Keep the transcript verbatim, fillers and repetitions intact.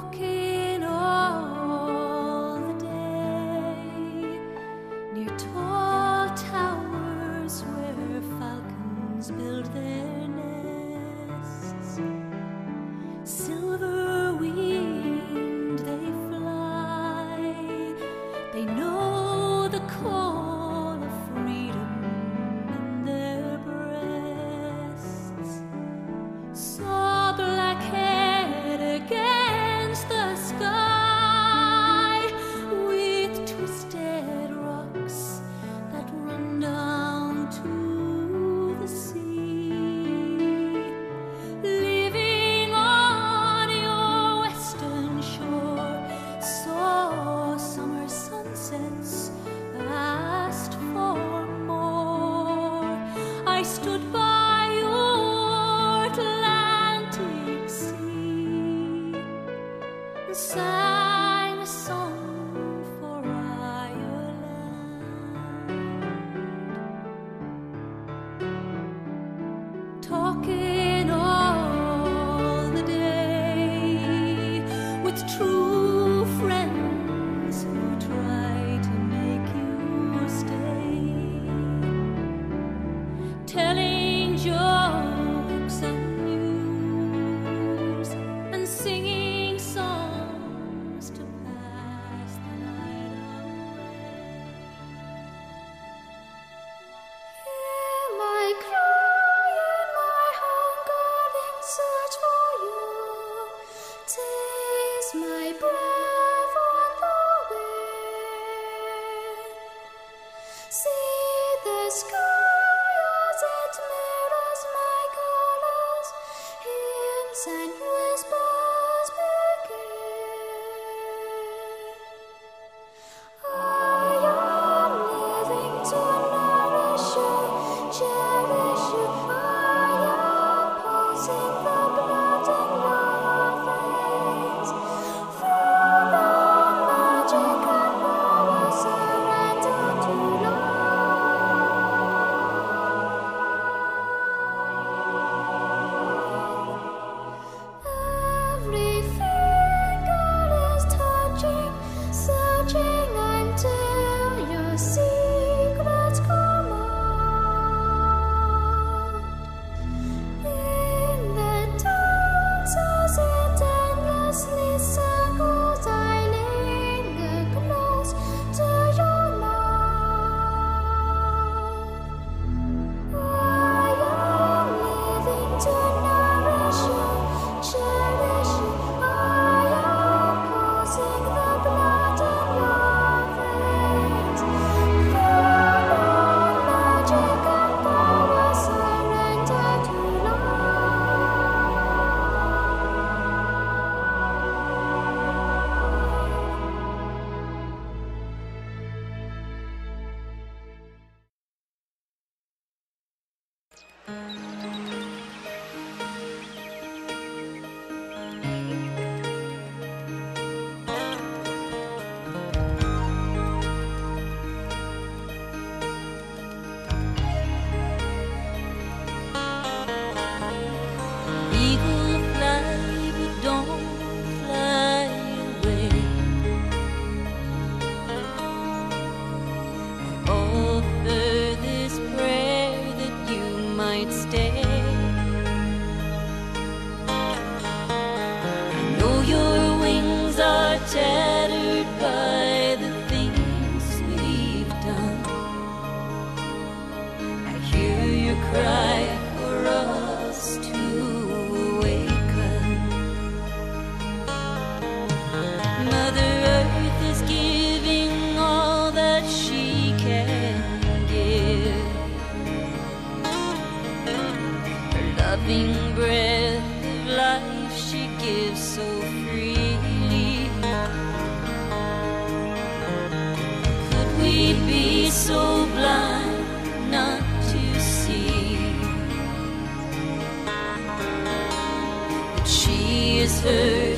walking all the day near tall towers where falcons build their nests. Silver winged they fly, they know the call of freedom in their breasts. Saw black-head against the sky with twisted rocks that run down to the sea. Living on your western shore, saw summer sunsets, asked for more. I stood by your Atlantic sea and sang a song for Ireland, talking all the day with true friends who try to make you stay, telling jokes and news and singing songs to pass the night away. Hear my cry and my hunger in search for you. Taste my breath on the wind. See the sky as it mirrors my colors. Hints and whispers begin. I am living to nourish you, cherish you. I am pulsing the blood in your veins. Full of magic and power, surrender to love. Every finger is touching, searching until your secrets come out. In the dance as it endlessly circles, I linger close to your mouth. I am living to nourish you, cherish you. I am pulsing the blood in your veins. Full of magic and power, surrender to Eagle fly, but don't fly away. I offer this prayer that you might stay. I know your wings are tattered by the things we've done. I hear your cry for us to awaken. Mother Earth is giving all that she can give. Her loving breath of life she gives so freely. Could we be so blind not to see that she is her